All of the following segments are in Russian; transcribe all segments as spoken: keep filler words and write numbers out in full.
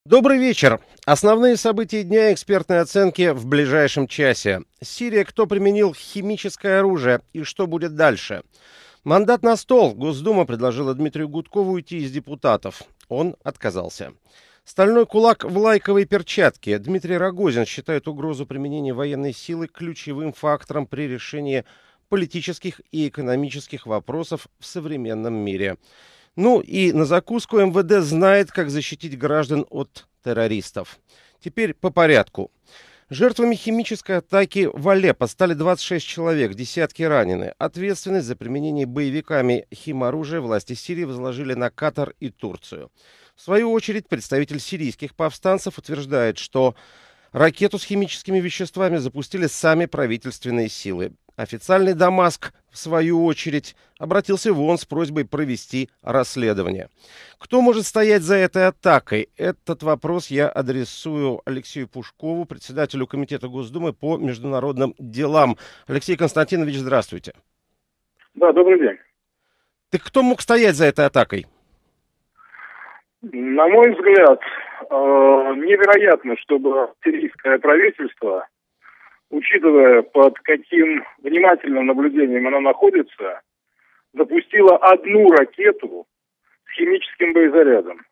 Добрый вечер. Основные события дня экспертной оценки в ближайшем часе. Сирия. Кто применил химическое оружие и что будет дальше? Мандат на стол. Госдума предложила Дмитрию Гудкову уйти из депутатов. Он отказался. Стальной кулак в лайковой перчатке. Дмитрий Рогозин считает угрозу применения военной силы ключевым фактором при решении политических и экономических вопросов в современном мире. Ну и на закуску МВД знает, как защитить граждан от террористов. Теперь по порядку. Жертвами химической атаки в Алеппо стали двадцать шесть человек, десятки ранены. Ответственность за применение боевиками химоружия власти Сирии возложили на Катар и Турцию. В свою очередь, представитель сирийских повстанцев утверждает, что ракету с химическими веществами запустили сами правительственные силы. Официальный Дамаск, в свою очередь, обратился в ООН с просьбой провести расследование. Кто может стоять за этой атакой? Этот вопрос я адресую Алексею Пушкову, председателю Комитета Госдумы по международным делам. Алексей Константинович, здравствуйте. Да, добрый день. Так кто мог стоять за этой атакой? На мой взгляд, невероятно, чтобы сирийское правительство, учитывая, под каким внимательным наблюдением оно находится, запустило одну ракету с химическим боезарядом.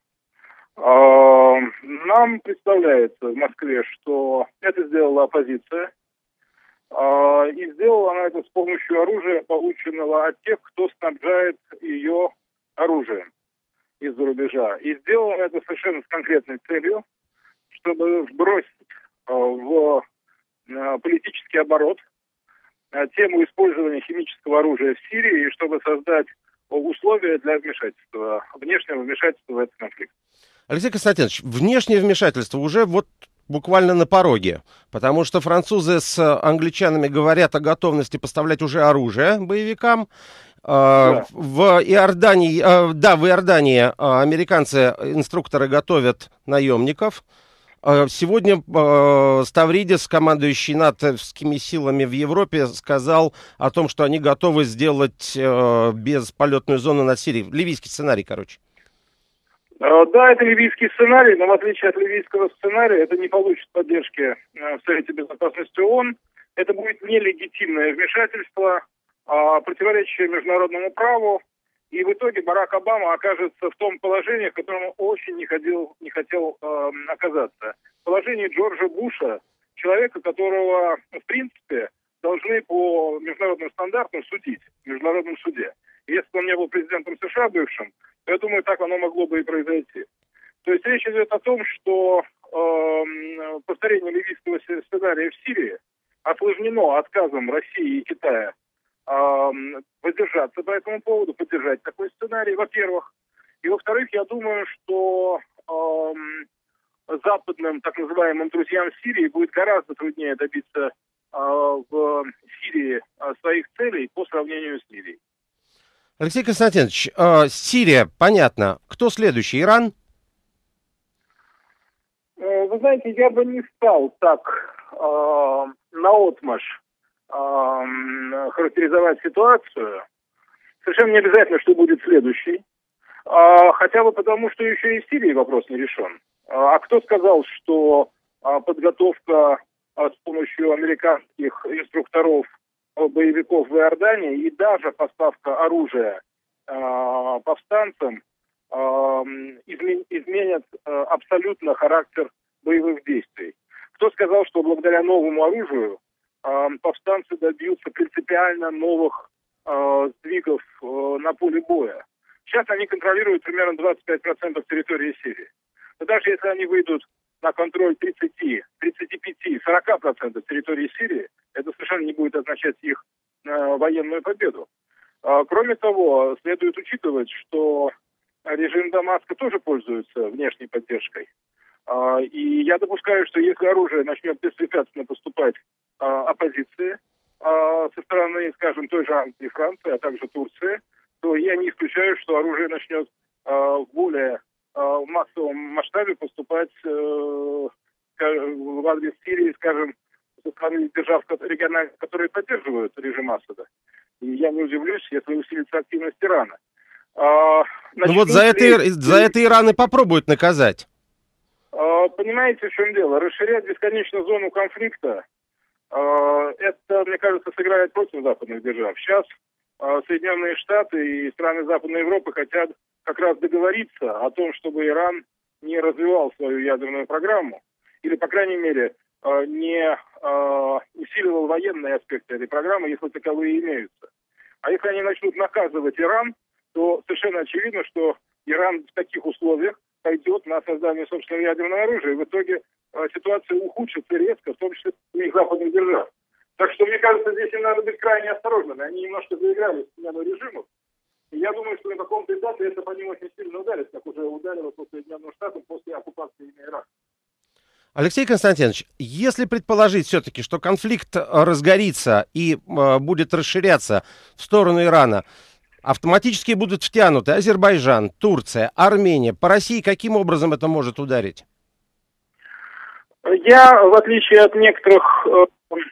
Нам представляется в Москве, что это сделала оппозиция, и сделала она это с помощью оружия, полученного от тех, кто снабжает ее оружием из-за рубежа. И сделала это совершенно с конкретной целью, чтобы сбросить в политический оборот тему использования химического оружия в Сирии, и чтобы создать условия для вмешательства, внешнего вмешательства в этот конфликт. Алексей Константинович, внешнее вмешательство уже вот буквально на пороге, потому что французы с англичанами говорят о готовности поставлять уже оружие боевикам. Да. В Иордании, да, в Иордании американцы, инструкторы, готовят наемников. Сегодня э, Ставридис, командующий натовскими силами в Европе, сказал о том, что они готовы сделать э, безполетную зону над Сирией. Ливийский сценарий, короче. Да, это ливийский сценарий, но в отличие от ливийского сценария, это не получит поддержки в Совете Безопасности ООН. Это будет нелегитимное вмешательство, противоречащее международному праву. И в итоге Барак Обама окажется в том положении, в котором он очень не хотел, не хотел э, оказаться. В положении Джорджа Буша, человека, которого, в принципе, должны по международным стандартам судить в международном суде. И если бы он не был президентом США бывшим, то я думаю, так оно могло бы и произойти. То есть речь идет о том, что э, повторение ливийского сценария в Сирии осложнено отказом России и Китая поддержаться по этому поводу, поддержать такой сценарий, во-первых. И, во-вторых, я думаю, что э, западным, так называемым, друзьям Сирии будет гораздо труднее добиться э, в Сирии э, своих целей по сравнению с Ливией. Алексей Константинович, э, Сирия, понятно. Кто следующий? Иран? Э, вы знаете, я бы не стал так э, наотмашь характеризовать ситуацию. Совершенно не обязательно, что будет следующий. А, хотя бы потому, что еще и в Сирии вопрос не решен. А, а кто сказал, что а, подготовка а, с помощью американских инструкторов а, боевиков в Иордании и даже поставка оружия а, повстанцам а, измен, изменят а, абсолютно характер боевых действий? Кто сказал, что благодаря новому оружию повстанцы добьются принципиально новых э, сдвигов э, на поле боя? Сейчас они контролируют примерно двадцать пять процентов территории Сирии. Но даже если они выйдут на контроль тридцать, тридцать пять, сорок процентов территории Сирии, это совершенно не будет означать их э, военную победу. Э, кроме того, следует учитывать, что режим Дамаска тоже пользуется внешней поддержкой. Э, и я допускаю, что если оружие начнет беспрепятственно поступать оппозиции э, со стороны, скажем, той же Англии, Франции, а также Турции, то я не исключаю, что оружие начнет э, в более э, массовом масштабе поступать э, в адрес Сирии, скажем, со стороны держав региональных, которые поддерживают режим Асада. И я не удивлюсь, если усилится активность Ирана. А, ну вот за это, за это Иран и попробует наказать. Понимаете, в чем дело? Расширять бесконечно зону конфликта, это, мне кажется, сыграет против западных держав. Сейчас Соединенные Штаты и страны Западной Европы хотят как раз договориться о том, чтобы Иран не развивал свою ядерную программу, или, по крайней мере, не усиливал военные аспекты этой программы, если таковые имеются. А если они начнут наказывать Иран, то совершенно очевидно, что Иран в таких условиях пойдет на создание собственного ядерного оружия. И в итоге э, ситуация ухудшится резко, в том числе у их западных держав. Так что, мне кажется, здесь им надо быть крайне осторожными. Они немножко заиграли с сменой режимов. И я думаю, что на каком-то этапе это по ним очень сильно ударит, как уже ударило по Соединенным Штатам после оккупации Ирака. Алексей Константинович, если предположить все-таки, что конфликт разгорится и э, будет расширяться в сторону Ирана, автоматически будут втянуты Азербайджан, Турция, Армения. По России каким образом это может ударить? Я, в отличие от некоторых э,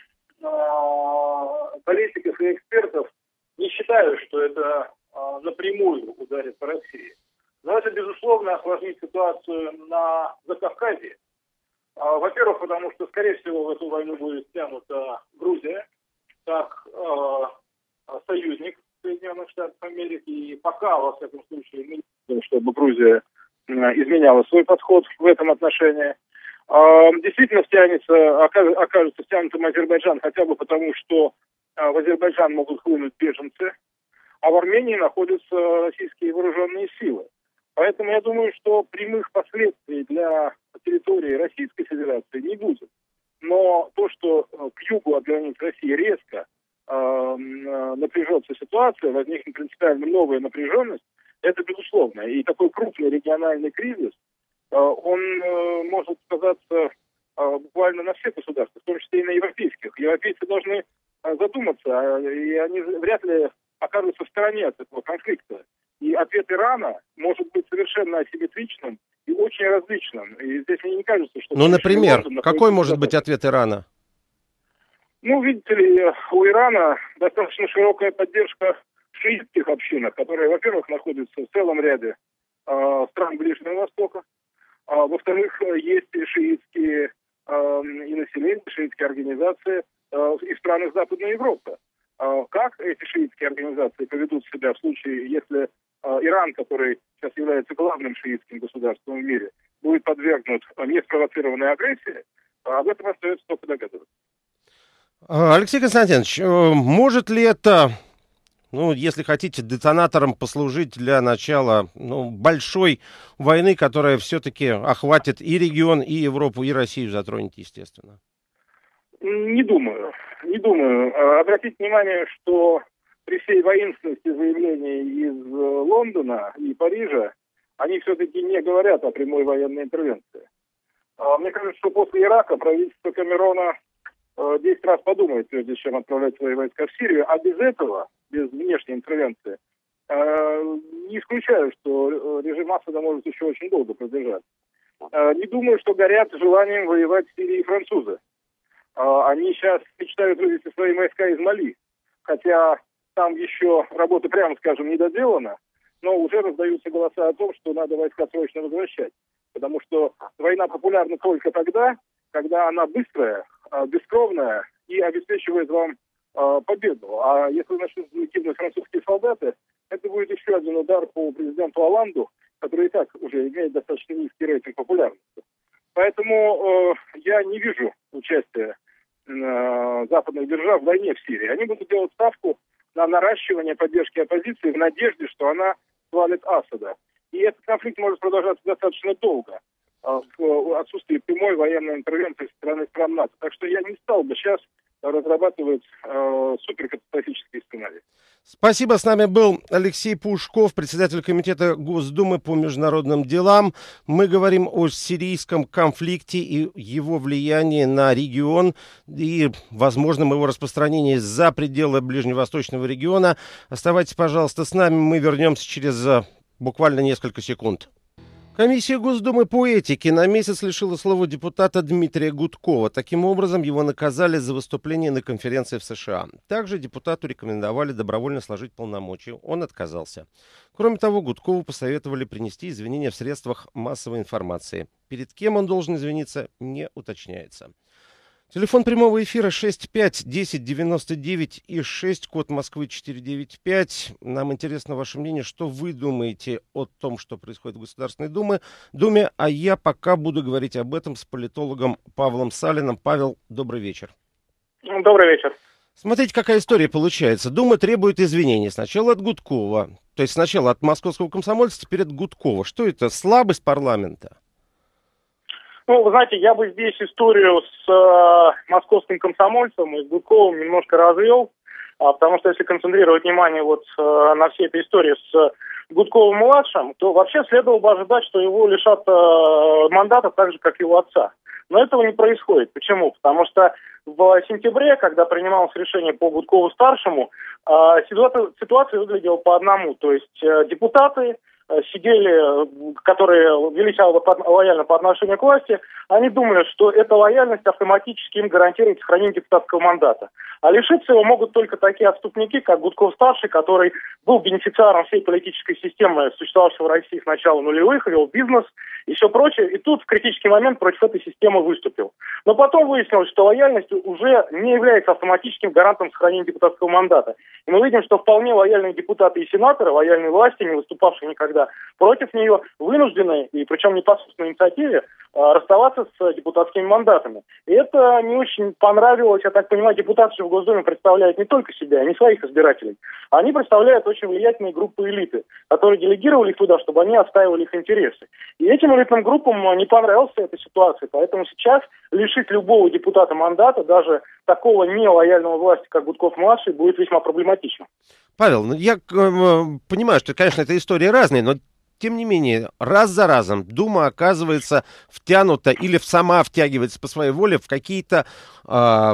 э, политиков и экспертов, не считаю, что это э, напрямую ударит по России. Но это, безусловно, осложнит ситуацию на Закавказье. Э, во-первых, потому что, скорее всего, в эту войну будет втянута Грузия, как э, союзник Соединенных Штатов Америки, и пока, во всяком случае, мы не видим, чтобы Грузия изменяла свой подход в этом отношении. Действительно втянется, окажется втянутым Азербайджан, хотя бы потому, что в Азербайджан могут хлынуть беженцы, а в Армении находятся российские вооруженные силы. Поэтому я думаю, что прямых последствий для территории Российской Федерации не будет. Но то, что к югу от границ России резко напряжется ситуация, возникнет принципиально новая напряженность, это безусловно. И такой крупный региональный кризис, он может сказаться буквально на всех государствах, в том числе и на европейских. Европейцы должны задуматься, и они вряд ли окажутся в стороне от этого конфликта. И ответ Ирана может быть совершенно асимметричным и очень различным. И здесь мне не кажется, что... Ну, например, какой может быть ответ Ирана? Ну, видите ли, у Ирана достаточно широкая поддержка в шиитских общинах, которые, во-первых, находятся в целом ряде э, стран Ближнего Востока, а во-вторых, есть и шиитские э, и население, шиитские организации э, и в странах Западной Европы. Э, как эти шиитские организации поведут себя в случае, если э, Иран, который сейчас является главным шиитским государством в мире, будет подвергнут неспровоцированной агрессии, об этом остается только догадываться. Алексей Константинович, может ли это, ну, если хотите, детонатором послужить для начала ну, большой войны, которая все-таки охватит и регион, и Европу, и Россию затронет, естественно? Не думаю. Не думаю. Обратите внимание, что при всей воинственности заявлений из Лондона и Парижа, они все-таки не говорят о прямой военной интервенции. Мне кажется, что после Ирака правительство Камерона десять раз подумает, прежде чем отправлять свои войска в Сирию, а без этого, без внешней интервенции, не исключаю, что режим Асада может еще очень долго продержаться. Не думаю, что горят желанием воевать в Сирии французы. Они сейчас мечтают вывести свои войска из Мали, хотя там еще работа, прямо скажем, не доделана, но уже раздаются голоса о том, что надо войска срочно возвращать, потому что война популярна только тогда, когда она быстрая, бескровная и обеспечивает вам э, победу. А если начнут гибнуть французские солдаты, это будет еще один удар по президенту Оланду, который и так уже имеет достаточно низкий рейтинг популярности. Поэтому э, я не вижу участия э, западных держав в войне в Сирии. Они будут делать ставку на наращивание поддержки оппозиции в надежде, что она свалит Асада. И этот конфликт может продолжаться достаточно долго в отсутствии прямой военной интервенции со стороны стран НАТО. Так что я не стал бы сейчас разрабатывать э, суперкатастрофические сценарии. Спасибо. С нами был Алексей Пушков, председатель комитета Госдумы по международным делам. Мы говорим о сирийском конфликте и его влиянии на регион и возможном его распространении за пределы ближневосточного региона. Оставайтесь, пожалуйста, с нами. Мы вернемся через буквально несколько секунд. Комиссия Госдумы по этике на месяц лишила слова депутата Дмитрия Гудкова. Таким образом, его наказали за выступление на конференции в США. Также депутату рекомендовали добровольно сложить полномочия. Он отказался. Кроме того, Гудкову посоветовали принести извинения в средствах массовой информации. Перед кем он должен извиниться, не уточняется. Телефон прямого эфира шесть пять десять девяносто девять и шесть, код Москвы четыреста девяносто пять. Нам интересно ваше мнение, что вы думаете о том, что происходит в Государственной Думе, Думе, а я пока буду говорить об этом с политологом Павлом Салиным. Павел, добрый вечер. Добрый вечер. Смотрите, какая история получается. Дума требует извинений сначала от Гудкова, то есть сначала от московского комсомольца, теперь от Гудкова. Что это? Слабость парламента? Ну, вы знаете, я бы здесь историю с э, московским комсомольцем и с Гудковым немножко развел, а, потому что если концентрировать внимание вот э, на всей этой истории с Гудковым-младшим, то вообще следовало бы ожидать, что его лишат э, мандата так же, как его отца. Но этого не происходит. Почему? Потому что в сентябре, когда принималось решение по Гудкову-старшему, э, ситуация, ситуация выглядела по одному. То есть э, депутаты сидели, которые вели себя лояльно по отношению к власти, они думали, что эта лояльность автоматически им гарантирует сохранение депутатского мандата. А лишиться его могут только такие отступники, как Гудков-старший, который был бенефициаром всей политической системы, существовавшей в России с начала нулевых, вел бизнес и все прочее. И тут в критический момент против этой системы выступил. Но потом выяснилось, что лояльность уже не является автоматическим гарантом сохранения депутатского мандата. И мы видим, что вполне лояльные депутаты и сенаторы, лояльные власти, не выступавшие никогда против нее, вынуждены, и причем не по собственной инициативе, расставаться с депутатскими мандатами. И это не очень понравилось, я так понимаю, депутаты в Госдуме представляют не только себя, не своих избирателей. Они представляют очень влиятельные группы элиты, которые делегировали их туда, чтобы они отстаивали их интересы. И этим элитным группам не понравилась эта ситуация, поэтому сейчас лишить любого депутата мандата, даже такого нелояльного власти, как Гудков-младший, будет весьма проблематично. Павел, ну я э, понимаю, что, конечно, это истории разные, но тем не менее, раз за разом Дума оказывается втянута или сама втягивается по своей воле в какие-то э,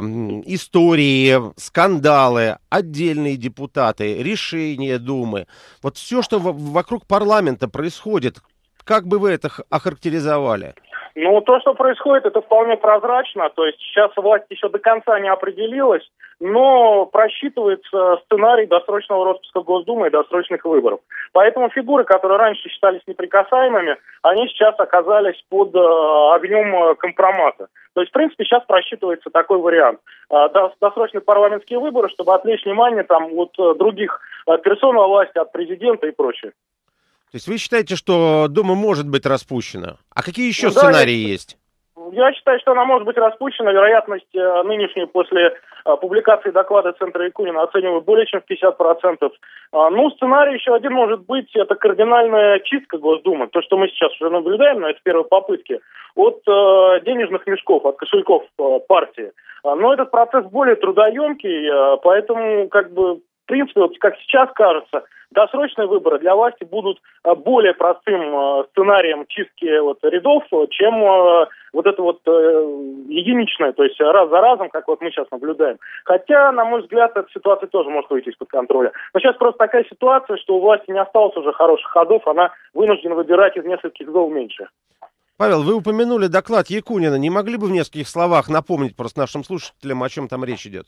истории, скандалы, отдельные депутаты, решения Думы. Вот все, что в- вокруг парламента происходит, как бы вы это х- охарактеризовали? Ну, то, что происходит, это вполне прозрачно. То есть сейчас власть еще до конца не определилась, но просчитывается сценарий досрочного распуска Госдумы и досрочных выборов. Поэтому фигуры, которые раньше считались неприкасаемыми, они сейчас оказались под э, огнем компромата. То есть, в принципе, сейчас просчитывается такой вариант. Э, досрочные парламентские выборы, чтобы отвлечь внимание там, от э, других э, персон во власти, от президента и прочее. То есть вы считаете, что Дума может быть распущена? А какие еще Ну, да, сценарии я- есть? Я считаю, что она может быть распущена. Вероятность э, нынешней после э, публикации доклада Центра Якунина оцениваю более чем в пятьдесят процентов. А, ну, сценарий еще один может быть, это кардинальная чистка Госдумы. То, что мы сейчас уже наблюдаем, но это первые попытки, от э, денежных мешков, от кошельков э, партии. А, но этот процесс более трудоемкий, э, поэтому, как бы, в принципе, вот как сейчас кажется, досрочные выборы для власти будут э, более простым э, сценарием чистки вот, рядов, чем э, вот это вот э, единичное, то есть раз за разом, как вот мы сейчас наблюдаем. Хотя, на мой взгляд, эта ситуация тоже может выйти из-под контроля. Но сейчас просто такая ситуация, что у власти не осталось уже хороших ходов, она вынуждена выбирать из нескольких зол меньше. Павел, вы упомянули доклад Якунина. Не могли бы в нескольких словах напомнить просто нашим слушателям, о чем там речь идет?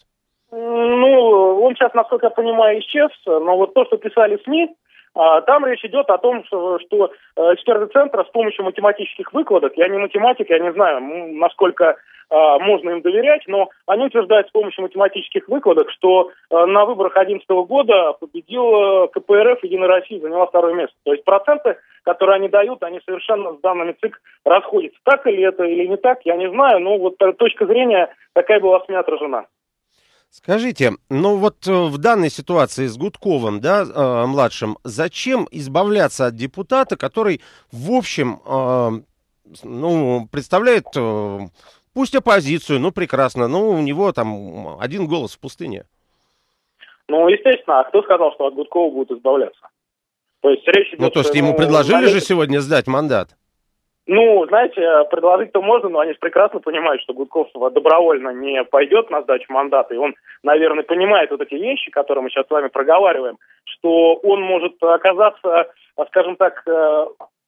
Ну, он сейчас, насколько я понимаю, исчез, но вот то, что писали СМИ, а, там речь идет о том, что, что эксперты центра с помощью математических выкладок, я не математик, я не знаю, м, насколько а, можно им доверять, но они утверждают с помощью математических выкладок, что а, на выборах две тысячи одиннадцатого года победил ка пэ эр эф «Единая Россия», заняла второе место. То есть проценты, которые они дают, они совершенно с данными ЦИК расходятся. Так ли это или не так, я не знаю, но вот э, точка зрения такая была в СМИ отражена. Скажите, ну вот э, в данной ситуации с Гудковым, да, э, младшим, зачем избавляться от депутата, который, в общем, э, ну, представляет, э, пусть оппозицию, ну, прекрасно, но у него там один голос в пустыне. Ну, естественно, а кто сказал, что от Гудкова будут избавляться? То есть речь идет... Ну, то есть ему ну, предложили налет- же сегодня сдать мандат. Ну, знаете, предложить-то можно, но они же прекрасно понимают, что Гудков добровольно не пойдет на сдачу мандата, и он, наверное, понимает вот эти вещи, которые мы сейчас с вами проговариваем, что он может оказаться, скажем так,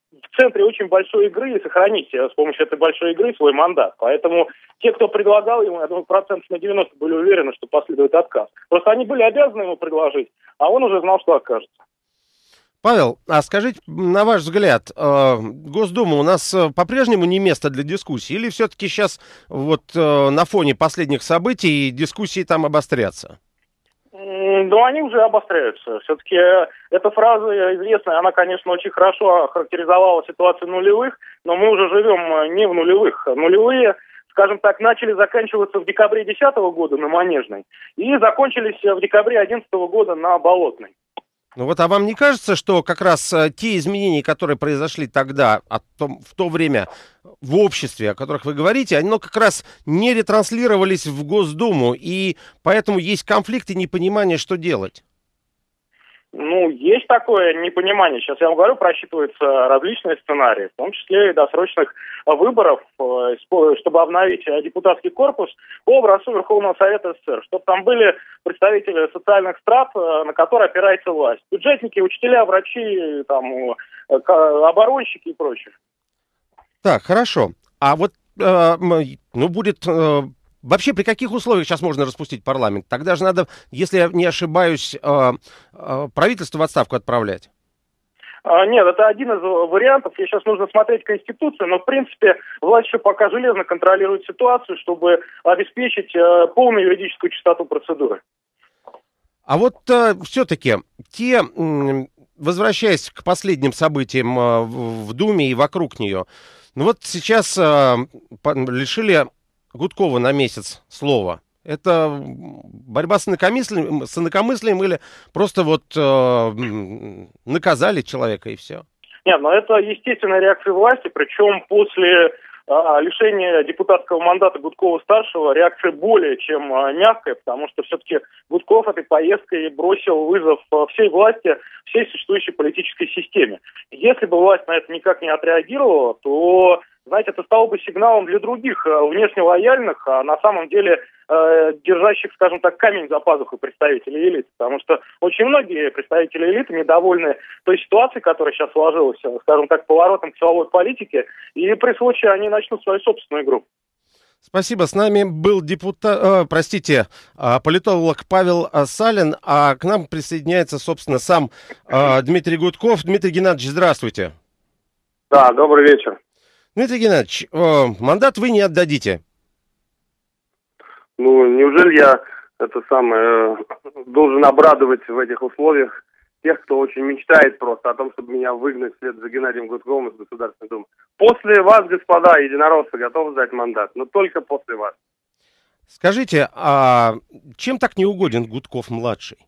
в центре очень большой игры и сохранить с помощью этой большой игры свой мандат. Поэтому те, кто предлагал ему, я думаю, процентов на девяносто были уверены, что последует отказ. Просто они были обязаны ему предложить, а он уже знал, что откажется. Павел, а скажите, на ваш взгляд, э, Госдума у нас э, по-прежнему не место для дискуссий, или все-таки сейчас вот э, на фоне последних событий дискуссии там обострятся? Ну, они уже обостряются. Все-таки эта фраза известная, она, конечно, очень хорошо охарактеризовала ситуацию нулевых, но мы уже живем не в нулевых. Нулевые, скажем так, начали заканчиваться в декабре две тысячи десятого года на Манежной и закончились в декабре две тысячи одиннадцатого года на Болотной. Ну вот, а вам не кажется, что как раз э, те изменения, которые произошли тогда, о том, в то время в обществе, о которых вы говорите, они ну, как раз не ретранслировались в Госдуму, и поэтому есть конфликт и непонимание, что делать? Ну, есть такое непонимание. Сейчас я вам говорю, просчитываются различные сценарии, в том числе и досрочных выборов, чтобы обновить депутатский корпус по образцу Верховного Совета СССР, чтобы там были представители социальных страт, на которые опирается власть. Бюджетники, учителя, врачи, там, оборонщики и прочее. Так, хорошо. А вот, э, ну, будет... Э... Вообще, при каких условиях сейчас можно распустить парламент? Тогда же надо, если я не ошибаюсь, э, э, правительство в отставку отправлять. А, нет, это один из вариантов. Мне сейчас нужно смотреть Конституцию, но, в принципе, власть еще пока железно контролирует ситуацию, чтобы обеспечить э, полную юридическую чистоту процедуры. А вот э, все-таки те, э, возвращаясь к последним событиям э, в, в Думе и вокруг нее, ну вот сейчас э, лишили Гудкова на месяц слова. Это борьба с инакомыслием, с инакомыслием или просто вот э, наказали человека и все? Нет, но это естественная реакция власти, причем после а, лишения депутатского мандата Гудкова-старшего реакция более чем а, мягкая, потому что все-таки Гудков этой поездкой бросил вызов всей власти, всей существующей политической системе. Если бы власть на это никак не отреагировала, то... Знаете, это стало бы сигналом для других внешне лояльных, а на самом деле э, держащих, скажем так, камень за пазухой представителей элиты. Потому что очень многие представители элиты недовольны той ситуацией, которая сейчас сложилась, скажем так, поворотом к силовой политике, и при случае они начнут свою собственную игру. Спасибо. С нами был депутат, э, простите, э, политолог Павел Салин, а к нам присоединяется, собственно, сам э, Дмитрий Гудков. Дмитрий Геннадьевич, здравствуйте. Да, добрый вечер. Дмитрий Геннадьевич, э, мандат вы не отдадите. Ну, неужели я это самое должен обрадовать в этих условиях тех, кто очень мечтает просто о том, чтобы меня выгнать вслед за Геннадием Гудковым из Государственной Думы. После вас, господа единороссы, готовы сдать мандат, но только после вас. Скажите, а чем так неугоден Гудков-младший?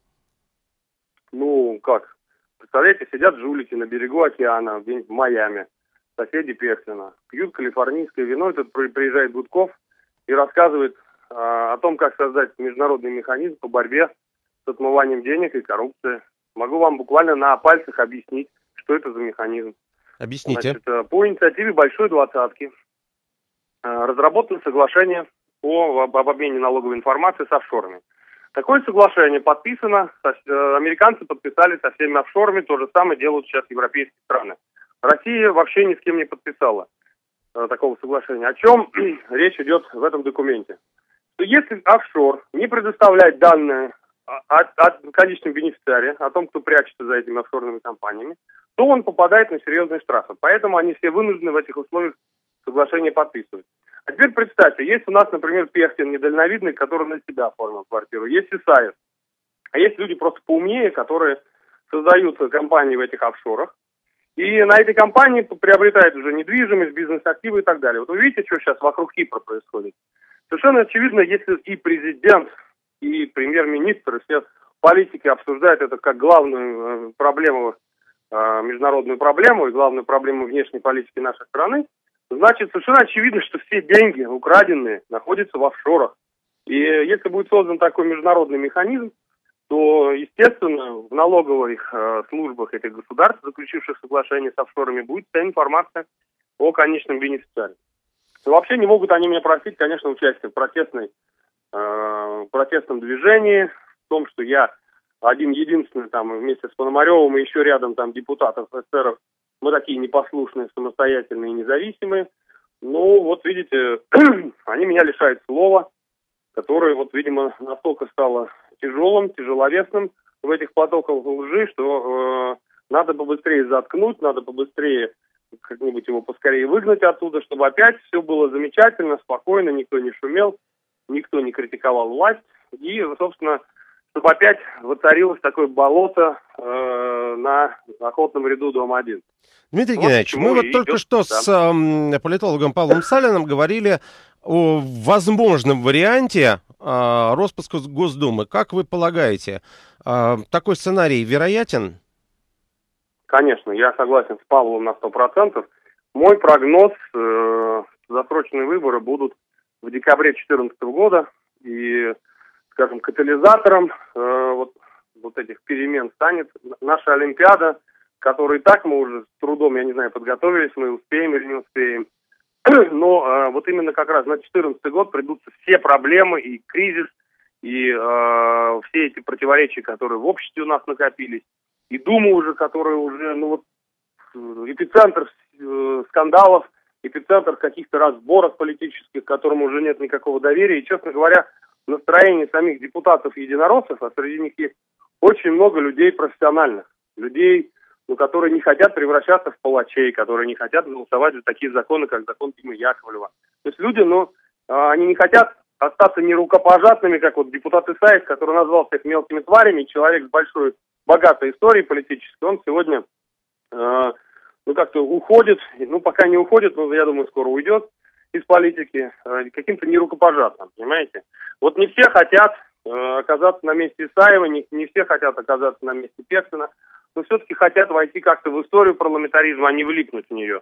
Ну, как? Представляете, сидят жулики на берегу океана, где-нибудь в Майами. Соседи Пехлина. Пьют калифорнийское вино, и тут приезжает Гудков и рассказывает а, о том, как создать международный механизм по борьбе с отмыванием денег и коррупцией. Могу вам буквально на пальцах объяснить, что это за механизм. Объясните. Значит, по инициативе Большой Двадцатки а, разработано соглашение о, об, об обмене налоговой информацией с офшорами. Такое соглашение подписано, со, э, американцы подписали со всеми офшорами, то же самое делают сейчас европейские страны. Россия вообще ни с кем не подписала э, такого соглашения. О чем речь идет в этом документе? Что если офшор не предоставляет данные о, о, о конечном бенефициаре, о том, кто прячется за этими офшорными компаниями, то он попадает на серьезные штрафы. Поэтому они все вынуждены в этих условиях соглашение подписывать. А теперь представьте, есть у нас, например, Пехтин недальновидный, который на себя оформил квартиру. Есть Исаев. А есть люди просто поумнее, которые создают компании в этих офшорах. И на этой компании приобретают уже недвижимость, бизнес-активы и так далее. Вот вы видите, что сейчас вокруг Кипра происходит? Совершенно очевидно, если и президент, и премьер-министр, и все политики обсуждают это как главную проблему, международную проблему и главную проблему внешней политики нашей страны, значит, совершенно очевидно, что все деньги, украденные, находятся в офшорах. И если будет создан такой международный механизм, то, естественно, в налоговых э, службах этих государств, заключивших соглашение с офшорами, будет вся информация о конечном бенефициаре. И вообще не могут они меня просить, конечно, участие в протестной, э, протестном движении, в том, что я один-единственный там вместе с Пономаревым и еще рядом там депутатов, эсеров мы такие непослушные, самостоятельные и независимые. Ну, вот видите, они меня лишают слова, которое, вот, видимо, настолько стало тяжелым, тяжеловесным в этих потоках лжи, что э, надо побыстрее заткнуть, надо побыстрее как-нибудь его поскорее выгнать оттуда, чтобы опять все было замечательно, спокойно, никто не шумел, никто не критиковал власть. И, собственно, чтобы опять воцарилось такое болото э, на охотном ряду дом один. Дмитрий Вот Геннадьевич, мы вот идет, только что да. с э, политологом Павлом Салиным говорили о возможном варианте э, распуска Госдумы. Как вы полагаете, э, такой сценарий вероятен? Конечно, я согласен с Павлом на сто процентов. Мой прогноз, э, досрочные выборы будут в декабре две тысячи четырнадцатого года. И, скажем, катализатором э, вот, вот этих перемен станет наша Олимпиада, которой и так мы уже с трудом, я не знаю, подготовились, мы успеем или не успеем. Но э, вот именно как раз на две тысячи четырнадцатый год придутся все проблемы и кризис, и э, все эти противоречия, которые в обществе у нас накопились, и Дума уже, которая уже, ну вот, эпицентр э, скандалов, эпицентр каких-то разборок политических, к которым уже нет никакого доверия. И, честно говоря, настроение самих депутатов-единороссов, а среди них есть очень много людей профессиональных, людей, ну, которые не хотят превращаться в палачей, которые не хотят голосовать за такие законы, как закон Димы Яковлева. То есть люди, ну, они не хотят остаться нерукопожатными, как вот депутат Исаев, который назвал всех мелкими тварями, человек с большой, богатой историей политической, он сегодня, э, ну, как-то уходит, ну, пока не уходит, но, я думаю, скоро уйдет из политики, э, каким-то нерукопожатным, понимаете? Вот не все хотят э, оказаться на месте Исаева, не, не все хотят оказаться на месте Пексина, но все-таки хотят войти как-то в историю парламентаризма, а не влипнуть в нее.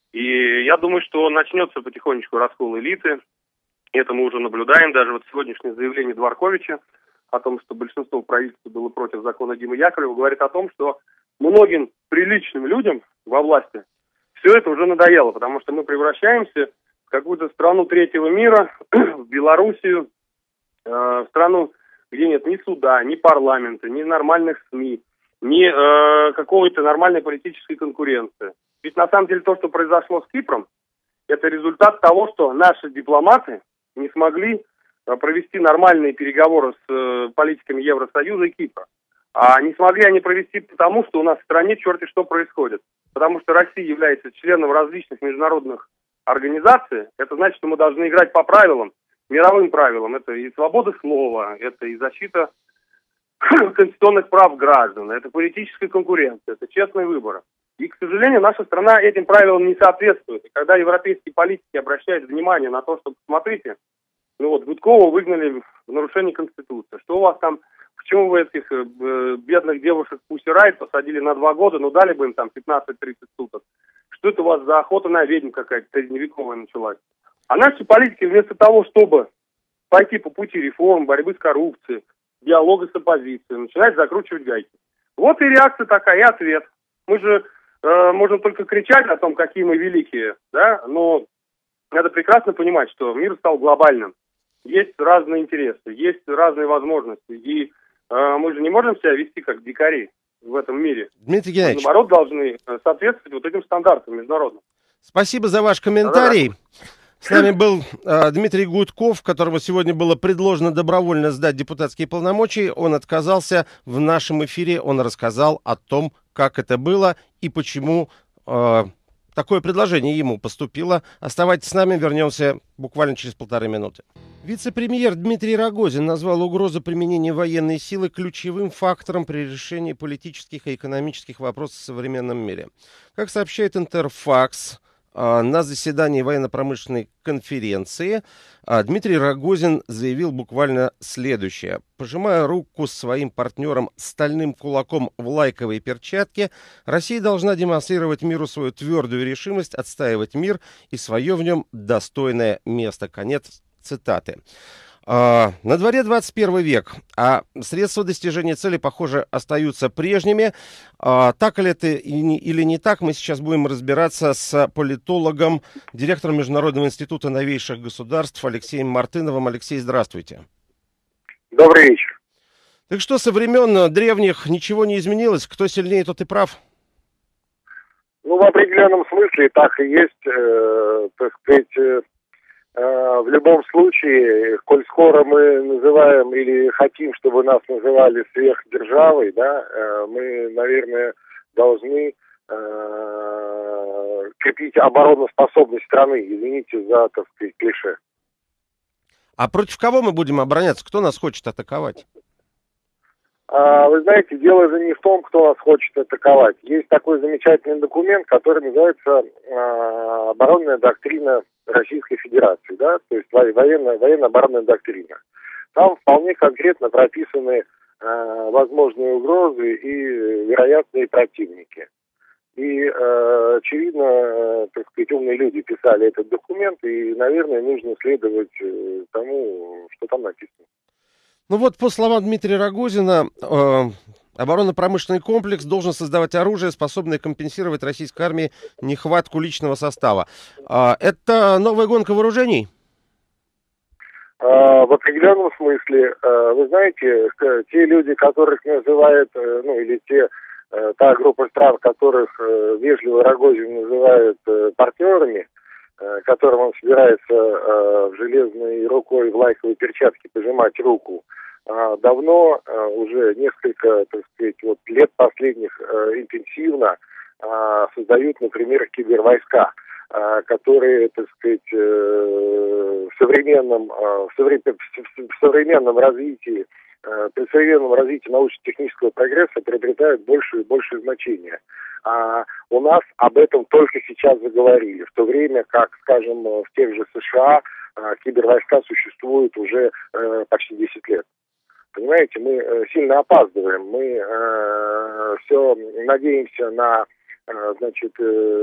И я думаю, что начнется потихонечку раскол элиты. Это мы уже наблюдаем. Даже вот сегодняшнее заявление Дворковича о том, что большинство правительства было против закона Димы Яковлева, говорит о том, что многим приличным людям во власти все это уже надоело, потому что мы превращаемся в какую-то страну третьего мира, в Белоруссию, э, в страну, где нет ни суда, ни парламента, ни нормальных СМИ, ни э, какой-то нормальной политической конкуренции. Ведь на самом деле то, что произошло с Кипром, это результат того, что наши дипломаты не смогли э, провести нормальные переговоры с э, политиками Евросоюза и Кипра. А не смогли они провести потому, что у нас в стране черти что происходит. Потому что Россия является членом различных международных организаций. Это значит, что мы должны играть по правилам, мировым правилам. Это и свобода слова, это и защита конституционных прав граждан, это политическая конкуренция, это честные выборы. И, к сожалению, наша страна этим правилам не соответствует. И когда европейские политики обращают внимание на то, что, посмотрите, ну вот, Гудкова выгнали в нарушении Конституции. Что у вас там, почему вы этих э, бедных девушек Pussy Riot посадили на два года, ну дали бы им там пятнадцать-тридцать суток. Что это у вас за охота на ведьм какая-то средневековая началась? А наши политики вместо того, чтобы пойти по пути реформ, борьбы с коррупцией, диалога с оппозицией, начинают закручивать гайки. Вот и реакция такая, и ответ. Мы же э, можем только кричать о том, какие мы великие, да, но надо прекрасно понимать, что мир стал глобальным. Есть разные интересы, есть разные возможности, и э, мы же не можем себя вести как дикари в этом мире. Дмитрий Геннадьевич, наоборот, должны соответствовать вот этим стандартам международным. Спасибо за ваш комментарий. Да-да. С нами был э, Дмитрий Гудков, которому сегодня было предложено добровольно сдать депутатские полномочия. Он отказался. В нашем эфире он рассказал о том, как это было и почему э, такое предложение ему поступило. Оставайтесь с нами, вернемся буквально через полторы минуты. Вице-премьер Дмитрий Рогозин назвал угрозу применения военной силы ключевым фактором при решении политических и экономических вопросов в современном мире. Как сообщает Интерфакс, на заседании военно-промышленной конференции Дмитрий Рогозин заявил буквально следующее. Пожимая руку своим партнерам стальным кулаком в лайковой перчатке, Россия должна демонстрировать миру свою твердую решимость отстаивать мир и свое в нем достойное место. Конец цитаты. На дворе двадцать первый век, а средства достижения цели, похоже, остаются прежними. Так ли это или не так, мы сейчас будем разбираться с политологом, директором Международного института новейших государств Алексеем Мартыновым. Алексей, здравствуйте. Добрый вечер. Так что, со времен древних ничего не изменилось? Кто сильнее, тот и прав? Ну, в определенном смысле так и есть, э, так сказать, э, э, в любом случае, коль скоро мы называем или хотим, чтобы нас называли сверхдержавой, да, э, мы, наверное, должны э, крепить обороноспособность страны, извините за, так сказать, клише. А против кого мы будем обороняться? Кто нас хочет атаковать? А, вы знаете, дело же не в том, кто нас хочет атаковать. Есть такой замечательный документ, который называется а, «Оборонная доктрина Российской Федерации», да, то есть военная, военно-оборонная доктрина. Там вполне конкретно прописаны а, возможные угрозы и вероятные противники. И, э, очевидно, э, так сказать, умные люди писали этот документ, и, наверное, нужно следовать э, тому, что там написано. Ну вот, по словам Дмитрия Рогозина, э, оборонно-промышленный комплекс должен создавать оружие, способное компенсировать российской армии нехватку личного состава. Э, это новая гонка вооружений? Э, в определенном смысле, э, вы знаете, те люди, которых называют, э, ну, или те... та группа стран, которых э, вежливо Рогозин называет э, партнерами, э, которым он собирается э, в железной рукой в лайковой перчатке пожимать руку, э, давно, э, уже несколько, так сказать, вот лет последних э, интенсивно э, создают, например, кибервойска, э, которые, так сказать, э, в современном, э, в, совре... в современном развитии при современном развитии научно-технического прогресса приобретают большее и большее значение. А у нас об этом только сейчас заговорили, в то время как, скажем, в тех же США кибервойска существуют уже э, почти десять лет. Понимаете, мы э, сильно опаздываем, мы э, все надеемся на э, значит,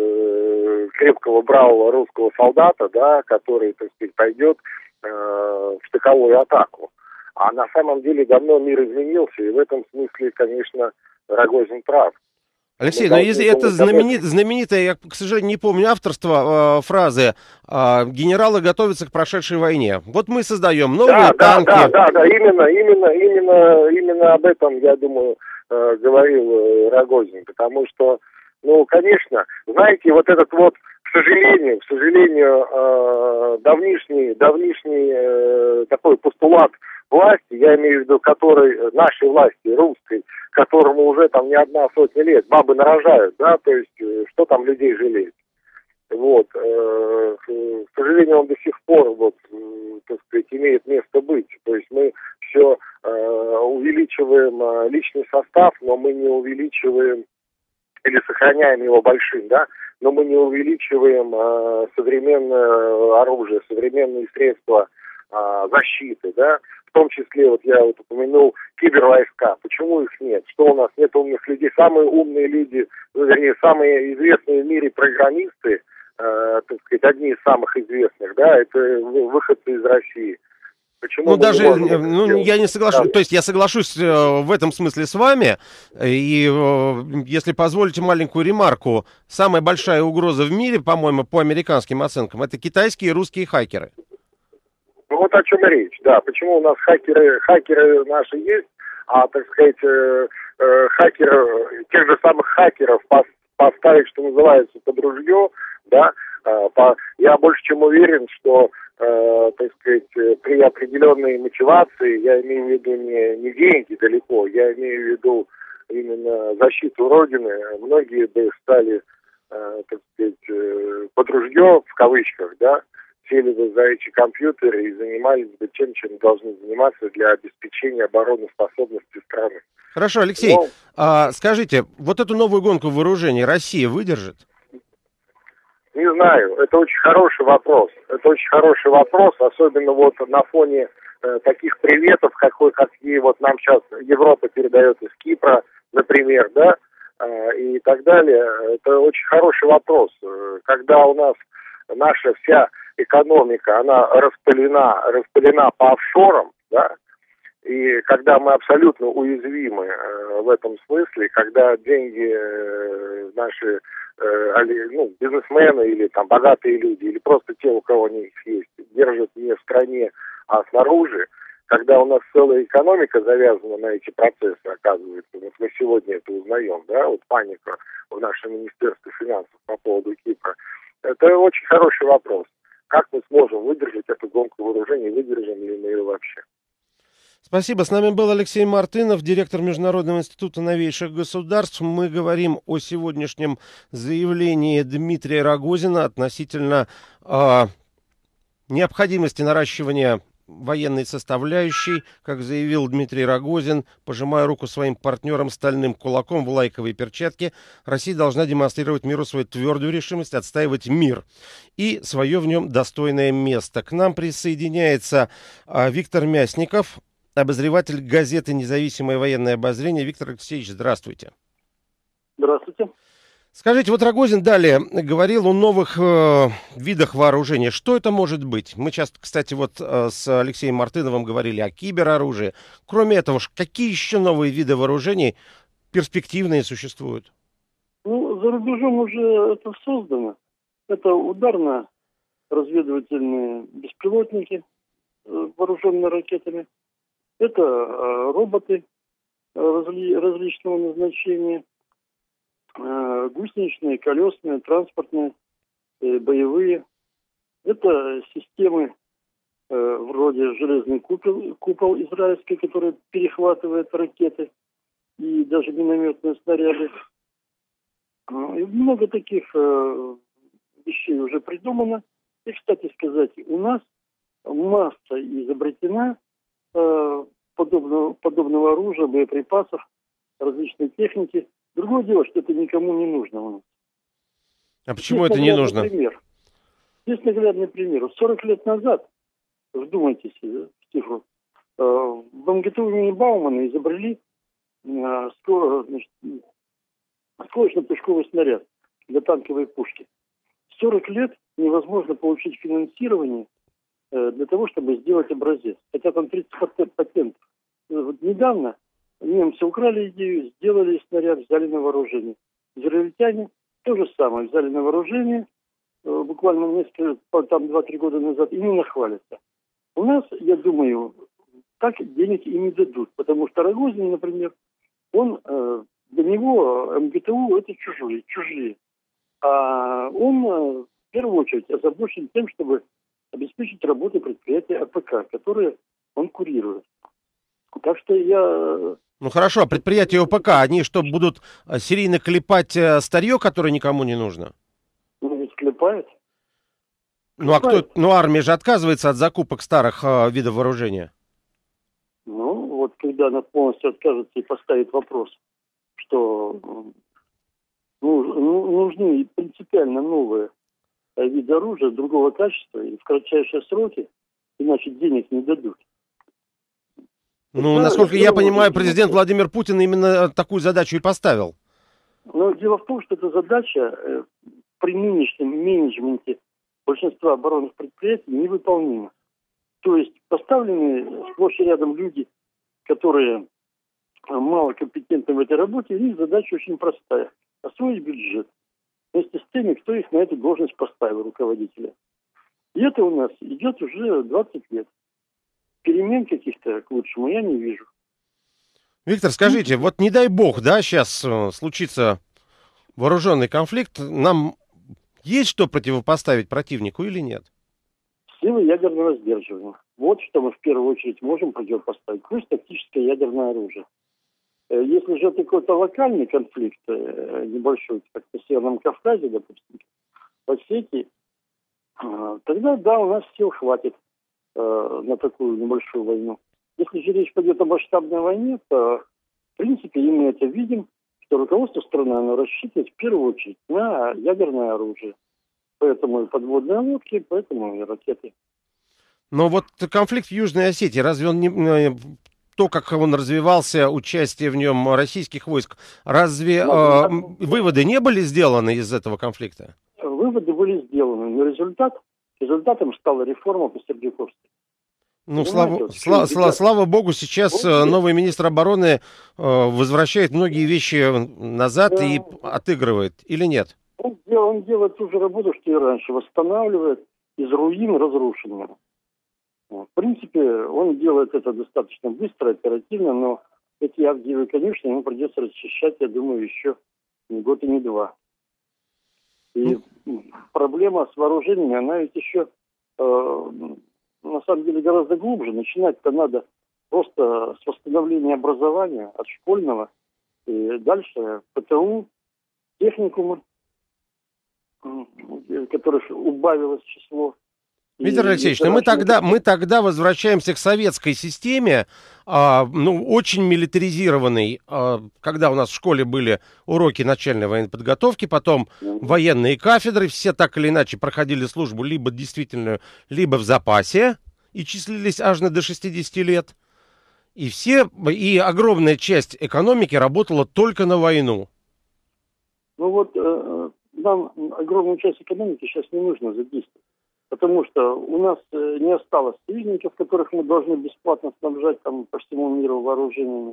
э, крепкого, бравого русского солдата, да, который, так сказать, пойдет э, в штыковую атаку. А на самом деле давно мир изменился, и в этом смысле, конечно, Рогозин прав. Алексей, но если это знаменит, знаменитая, я, к сожалению, не помню авторство э, фразы, э, генералы готовятся к прошедшей войне. Вот мы создаем новые да, танки. Да, да, да, да, именно, именно, именно, именно об этом, я думаю, э, говорил э, Рогозин, потому что, ну, конечно, знаете, вот этот вот, к сожалению, к сожалению, э, давнишний, давнишний э, такой постулат власти, я имею в виду, который, нашей власти, русской, которому уже там не одна сотня лет, бабы нарожают, да, то есть, что там людей жалеть. Вот, э, к сожалению, он до сих пор, вот, так сказать, имеет место быть. То есть мы все э, увеличиваем личный состав, но мы не увеличиваем, или сохраняем его большим, да, но мы не увеличиваем э, современное оружие, современные средства э, защиты, да. В том числе, вот я вот упомянул кибервойска. Почему их нет? Что у нас нет умных людей? Самые умные люди, ну, вернее, самые известные в мире программисты, э, так сказать, одни из самых известных, да, это выходцы из России. Почему ну, даже, ну, сделать? я не соглашусь, Да. то есть я соглашусь э, в этом смысле с вами, и э, если позволите маленькую ремарку, самая большая угроза в мире, по-моему, по американским оценкам, это китайские и русские хакеры. Ну вот о чем речь, да. Почему у нас хакеры, хакеры наши есть, а, так сказать, э, э, хакеры, тех же самых хакеров поставить, что называется, под ружье, да, э, по, я больше чем уверен, что, э, так сказать, при определенной мотивации, я имею в виду не, не деньги далеко, я имею в виду именно защиту Родины, многие бы стали, э, так сказать, э, под ружье, в кавычках, да, сели бы за эти компьютеры и занимались бы тем, чем должны заниматься для обеспечения обороноспособности страны. Хорошо, Алексей, Но... а, скажите, вот эту новую гонку вооружений Россия выдержит? Не знаю, это очень хороший вопрос. Это очень хороший вопрос, особенно вот на фоне э, таких приветов, какой, какие вот нам сейчас Европа передает из Кипра, например, да, э, и так далее. Это очень хороший вопрос. Когда у нас наша вся экономика, она распылена, распылена по офшорам, да, и когда мы абсолютно уязвимы э, в этом смысле, когда деньги э, наши э, ну, бизнесмены или там богатые люди, или просто те, у кого они есть, держат не в стране, а снаружи, когда у нас целая экономика завязана на эти процессы, оказывается, вот мы сегодня это узнаем, да, вот паника в нашем Министерстве финансов по поводу Кипра. Это очень хороший вопрос. Как мы сможем выдержать эту гонку вооружений, выдержим ли мы ее вообще? Спасибо. С нами был Алексей Мартынов, директор Международного института новейших государств. Мы говорим о сегодняшнем заявлении Дмитрия Рогозина относительно э, необходимости наращивания военной составляющей. Как заявил Дмитрий Рогозин, пожимая руку своим партнерам стальным кулаком в лайковой перчатке, Россия должна демонстрировать миру свою твердую решимость отстаивать мир и свое в нем достойное место. К нам присоединяется э, Виктор Мясников, обозреватель газеты «Независимое военное обозрение». Виктор Алексеевич, здравствуйте. Здравствуйте. Скажите, вот Рогозин далее говорил о новых э, видах вооружения. Что это может быть? Мы сейчас, кстати, вот э, с Алексеем Мартыновым говорили о кибероружии. Кроме этого, какие еще новые виды вооружений перспективные существуют? Ну, за рубежом уже это создано. Это ударно-разведывательные беспилотники, э, вооруженные ракетами. Это э, роботы э, разли, различного назначения, э, гусеничные, колесные, транспортные, э, боевые. Это системы э, вроде железный купол, купол израильский, который перехватывает ракеты и даже минометные снаряды. Э, и много таких э, вещей уже придумано. И, кстати сказать, у нас масса изобретена подобного, подобного оружия, боеприпасов, различной техники. Другое дело, что это никому не нужно у нас. А почему Здесь это не нужно? Пример. Здесь наглядный пример. сорок лет назад, вдумайтесь в цифру, в МГТУ имени Баумана изобрели скоростно-пушковый снаряд для танковой пушки. сорок лет невозможно получить финансирование для того, чтобы сделать образец. Хотя там тридцать патентов. Вот недавно немцы украли идею, сделали снаряд, взяли на вооружение. Израильтяне то же самое, взяли на вооружение, буквально несколько, там два-три года назад, и не нахвалятся. У нас, я думаю, так денег и не дадут, потому что Рогозин, например, он, для него МГТУ это чужие, чужие. А он в первую очередь озабочен тем, чтобы обеспечить работу предприятия АПК, которые он курирует. Так что я... Ну хорошо, а предприятия ОПК, они что, будут серийно клепать старье, которое никому не нужно? Ну, ведь клепают. Ну а кто... Ну армия же отказывается от закупок старых э, видов вооружения. Ну, вот когда она полностью откажется и поставит вопрос, что ну, нужны принципиально новые виды оружия другого качества и в кратчайшие сроки, иначе денег не дадут. Ну, это, насколько это, я понимаю, это, президент Владимир Путин именно такую задачу и поставил. Но дело в том, что эта задача э, при нынешнем менеджменте большинства оборонных предприятий невыполнима. То есть поставлены сплошь и рядом люди, которые мало компетентны в этой работе, и их задача очень простая – освоить бюджет вместе с теми, кто их на эту должность поставил, руководителя. И это у нас идет уже двадцать лет. Перемен каких-то к лучшему я не вижу. Виктор, скажите, вот не дай бог, да, сейчас э, случится вооруженный конфликт, нам есть что противопоставить противнику или нет? Силы ядерного сдерживания. Вот что мы в первую очередь можем противопоставить. Плюс тактическое ядерное оружие. Если же это какой-то локальный конфликт, небольшой, как на Северном Кавказе, допустим, в Осетии, тогда, да, у нас сил хватит на такую небольшую войну. Если же речь пойдет о масштабной войне, то, в принципе, и мы это видим, что руководство страны, оно рассчитывает в первую очередь на ядерное оружие. Поэтому и подводные лодки, поэтому и ракеты. Но вот конфликт в Южной Осетии, разве он не... То, как он развивался, участие в нем российских войск, разве э, выводы не были сделаны из этого конфликта? Выводы были сделаны, но результат, результатом стала реформа по Сердюковской. Ну, слава, вот, сла, сла, слава богу, сейчас вот, новый министр обороны э, возвращает многие вещи назад да. и отыгрывает, или нет? Он, он делает ту же работу, что и раньше, восстанавливает из руин разрушенного. Вот. В принципе, он делает это достаточно быстро, оперативно, но эти Авдеевы, конечно, ему придется расчищать, я думаю, еще не год и не два. И ну. проблема с вооружениями, она ведь еще, э, на самом деле, гораздо глубже. Начинать-то надо просто с восстановления образования от школьного, и дальше ПТУ, техникумы, которых убавилось число. Виктор Алексеевич, ну мы тогда, мы тогда возвращаемся к советской системе, а, ну, очень милитаризированной, а, когда у нас в школе были уроки начальной военной подготовки, потом mm-hmm. военные кафедры, все так или иначе проходили службу либо действительную, либо в запасе, и числились аж до шестидесяти лет. И все, и огромная часть экономики работала только на войну. Ну вот, э, нам огромную часть экономики сейчас не нужно задействовать. Потому что у нас э, не осталось союзников, которых мы должны бесплатно снабжать там, по всему миру вооружениями.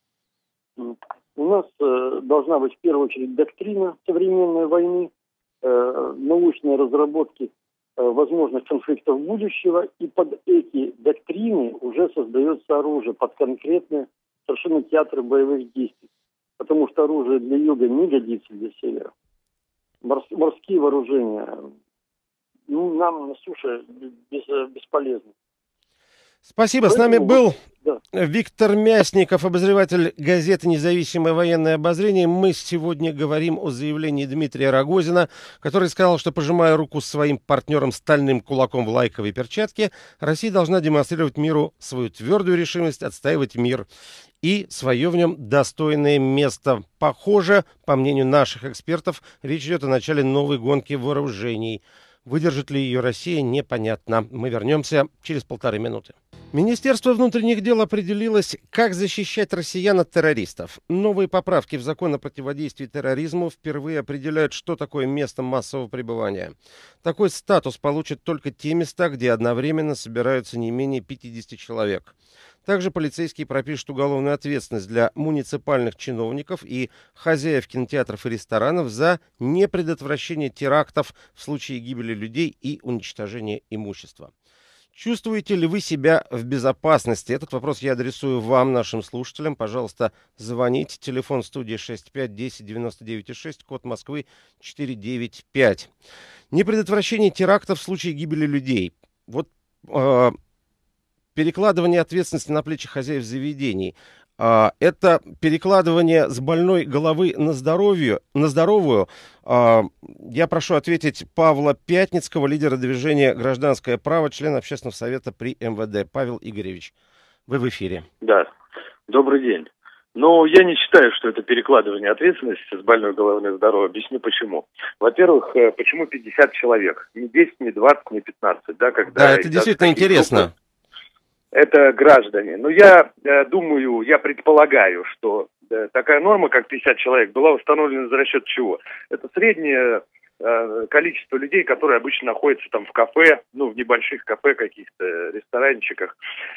У нас э, должна быть в первую очередь доктрина современной войны, э, научные разработки э, возможных конфликтов будущего, и под эти доктрины уже создается оружие под конкретные совершенно театры боевых действий. Потому что оружие для юга не годится для севера. Морс- морские вооружения... Ну, нам на суше без, бесполезно. Спасибо. Поэтому... С нами был да. Виктор Мясников, обозреватель газеты «Независимое военное обозрение». Мы сегодня говорим о заявлении Дмитрия Рогозина, который сказал, что, пожимая руку своим партнерам стальным кулаком в лайковой перчатке, Россия должна демонстрировать миру свою твердую решимость отстаивать мир и свое в нем достойное место. Похоже, по мнению наших экспертов, речь идет о начале новой гонки вооружений. Выдержит ли ее Россия, непонятно. Мы вернемся через полторы минуты. Министерство внутренних дел определилось, как защищать россиян от террористов. Новые поправки в закон о противодействии терроризму впервые определяют, что такое место массового пребывания. Такой статус получат только те места, где одновременно собираются не менее пятидесяти человек. Также полицейские пропишут уголовную ответственность для муниципальных чиновников и хозяев кинотеатров и ресторанов за непредотвращение терактов в случае гибели людей и уничтожения имущества. Чувствуете ли вы себя в безопасности? Этот вопрос я адресую вам, нашим слушателям. Пожалуйста, звоните. Телефон студии шесть пять десять девяносто девять шесть, код Москвы четыре девять пять. Непредотвращение терактов в случае гибели людей. Вот... Э- Перекладывание ответственности на плечи хозяев заведений. Это перекладывание с больной головы на, здоровье, на здоровую. Я прошу ответить Павла Пятницкого, лидера движения «Гражданское право», члена общественного совета при эм вэ дэ. Павел Игоревич, вы в эфире. Да, добрый день. Но я не считаю, что это перекладывание ответственности с больной головы на здоровье. Объясню почему. Во-первых, почему пятьдесят человек? Не десять, не двадцать, не пятнадцать. Да, когда да это действительно интересно. Группы, это граждане. Но я э, думаю, я предполагаю, что э, такая норма, как пятьдесят человек, была установлена за счет чего? Это среднее э, количество людей, которые обычно находятся там в кафе, ну, в небольших кафе, каких-то ресторанчиках.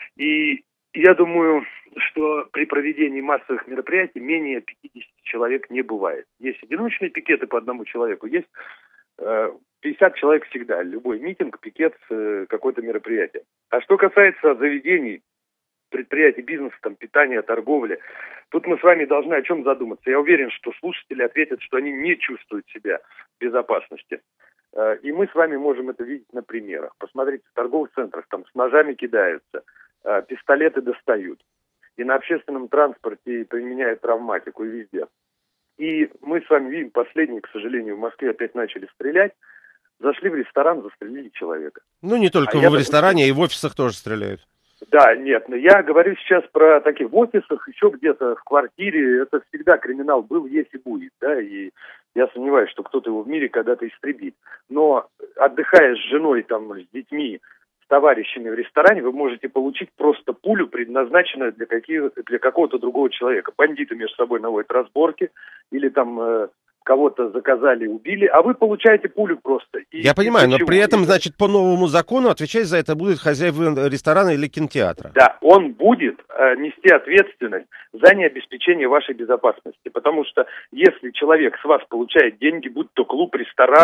И я думаю, что при проведении массовых мероприятий менее пятидесяти человек не бывает. Есть одиночные пикеты по одному человеку, есть э, пятьдесят человек всегда. Любой митинг, пикет, э, какое-то мероприятие. А что касается заведений, предприятий бизнеса, там, питания, торговли, тут мы с вами должны о чем задуматься. Я уверен, что слушатели ответят, что они не чувствуют себя в безопасности. Э, и мы с вами можем это видеть на примерах. Посмотрите, в торговых центрах там с ножами кидаются, э, пистолеты достают. И на общественном транспорте применяют травматику, и везде. И мы с вами видим, последние, к сожалению, в Москве опять начали стрелять. Зашли в ресторан, застрелили человека. Ну, не только а в, в ресторане, допустим... и в офисах тоже стреляют. Да, нет, но я говорю сейчас про такие в офисах, еще где-то в квартире. Это всегда криминал был, есть и будет, да, и я сомневаюсь, что кто-то его в мире когда-то истребит. Но отдыхая с женой, там, с детьми, с товарищами в ресторане, вы можете получить просто пулю, предназначенную для, каких, для какого-то другого человека. Бандиты между собой наводят разборки, или там... Э, кого-то заказали, убили, а вы получаете пулю просто. И, Я понимаю, но при этом, значит, по новому закону отвечать за это будет хозяин ресторана или кинотеатра. Да, он будет э, нести ответственность за необеспечение вашей безопасности, потому что если человек с вас получает деньги, будь то клуб, ресторан,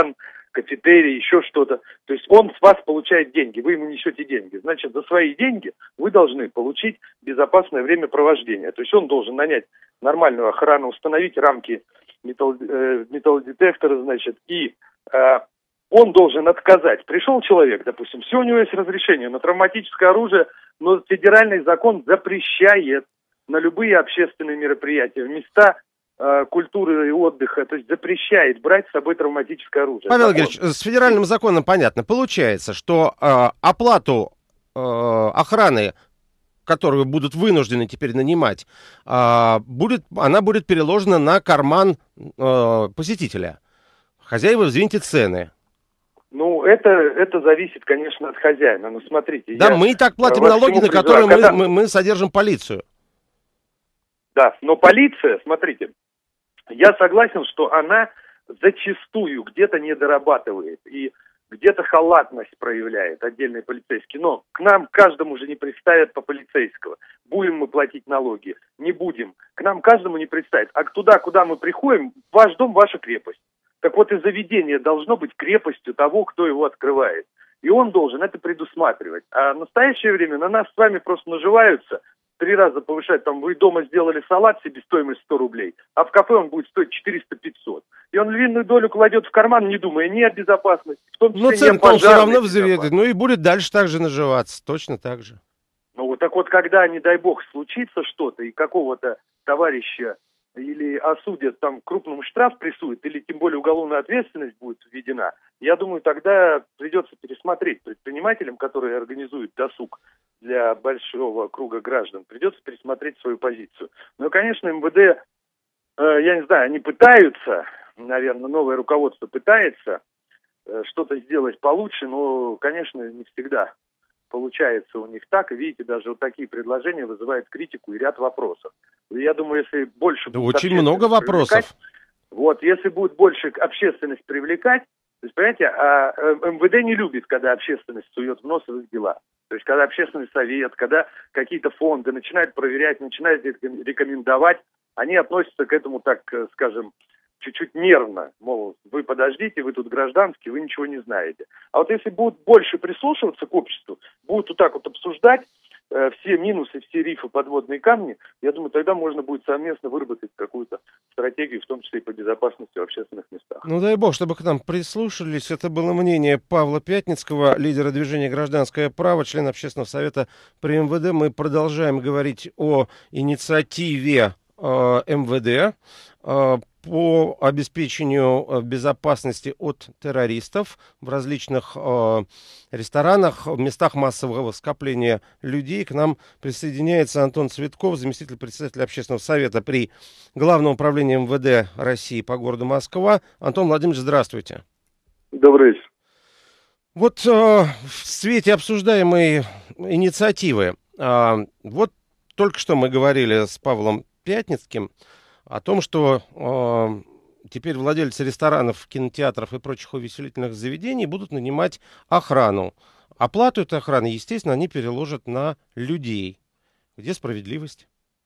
кафетерий, еще что-то. То есть он с вас получает деньги, вы ему несете деньги. Значит, за свои деньги вы должны получить безопасное времяпровождение. То есть он должен нанять нормальную охрану, установить рамки металл, э, металлодетектора, значит, и э, он должен отказать. Пришел человек, допустим, все, у него есть разрешение на травматическое оружие, но федеральный закон запрещает на любые общественные мероприятия, места э, культуры и отдыха, то есть запрещает брать с собой травматическое оружие. Павел Закон. Игоревич, с федеральным законом понятно. Получается, что э, оплату э, охраны, которую будут вынуждены теперь нанимать, э, будет, она будет переложена на карман э, посетителя. Хозяева взвинтят цены. Ну, это, это зависит, конечно, от хозяина. Но смотрите, Да, я, мы и так платим вас налоги, всему на которые мы, призываю. Когда... мы, мы содержим полицию. Да, но полиция, смотрите, я согласен, что она зачастую где-то не дорабатывает и где-то халатность проявляет отдельные полицейские. Но к нам каждому же не представят по полицейского. Будем мы платить налоги, не будем. К нам каждому не представят. А туда, куда мы приходим, ваш дом, ваша крепость. Так вот, и заведение должно быть крепостью того, кто его открывает. И он должен это предусматривать. А в настоящее время на нас с вами просто наживаются, три раза повышать, там, вы дома сделали салат, себестоимость сто рублей, а в кафе он будет стоить четыреста-пятьсот. И он львиную долю кладет в карман, не думая ни о безопасности, в том числе Но ни о цены-то он все пожарной равно безопасности. взведет. Ну и будет дальше так же наживаться. Точно так же. Ну вот так вот, когда, не дай бог, случится что-то, и какого-то товарища или осудят, там крупному штраф присудят, или тем более уголовная ответственность будет введена, я думаю, тогда придется пересмотреть предпринимателям, которые организуют досуг для большого круга граждан, придется пересмотреть свою позицию. Но, конечно, эм вэ дэ, э, я не знаю, они пытаются, наверное, новое руководство пытается э, что-то сделать получше, но, конечно, не всегда получается у них так. И видите, даже вот такие предложения вызывают критику и ряд вопросов. И я думаю, если больше... Да очень много вопросов. Вот, если будет больше общественность привлекать, то есть, понимаете, а эм вэ дэ не любит, когда общественность сует в нос в их дела. То есть, когда общественный совет, когда какие-то фонды начинают проверять, начинают рекомендовать, они относятся к этому, так скажем, чуть-чуть нервно. Мол, вы подождите, вы тут гражданские, вы ничего не знаете. А вот если будут больше прислушиваться к обществу, будут вот так вот обсуждать э, все минусы, все рифы, подводные камни, я думаю, тогда можно будет совместно выработать какую-то стратегию, в том числе и по безопасности в общественных местах. Ну дай бог, чтобы к нам прислушались. Это было мнение Павла Пятницкого, лидера движения «Гражданское право», члена общественного совета при эм вэ дэ. Мы продолжаем говорить о инициативе э, эм вэ дэ э, по обеспечению безопасности от террористов в различных э, ресторанах, в местах массового скопления людей. К нам присоединяется Антон Цветков, заместитель председателя общественного совета при Главном управлении эм вэ дэ России по городу Москва. Антон Владимирович, здравствуйте. Добрый вечер. Вот э, в свете обсуждаемой инициативы, э, вот только что мы говорили с Павлом Пятницким о том, что э, теперь владельцы ресторанов, кинотеатров и прочих увеселительных заведений будут нанимать охрану. Оплату этой охраны, естественно, они переложат на людей. Где справедливость?